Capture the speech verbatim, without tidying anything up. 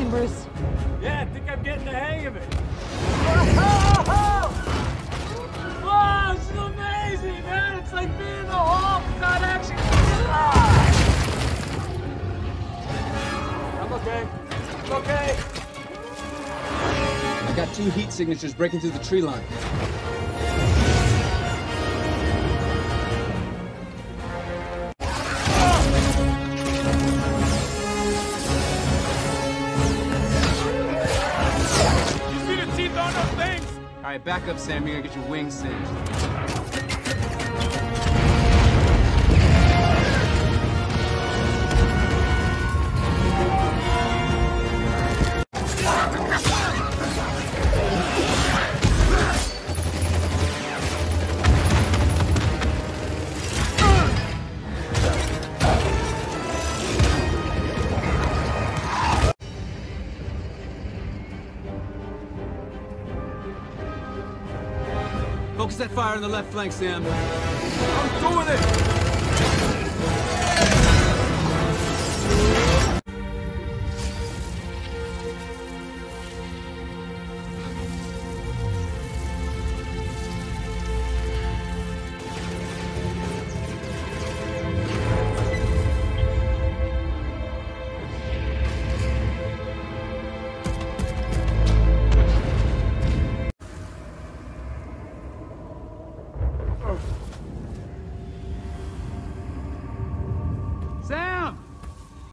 Bruce? Yeah, I think I'm getting the hang of it. Wow, this is amazing, man! It's like being in the Hulk without action. Ah! I'm okay. I'm okay. I got two heat signatures breaking through the tree line. You see the teeth on those things? All right, back up, Sam. You're gonna get your wings singed. Focus that fire on the left flank, Sam. I'm doing it!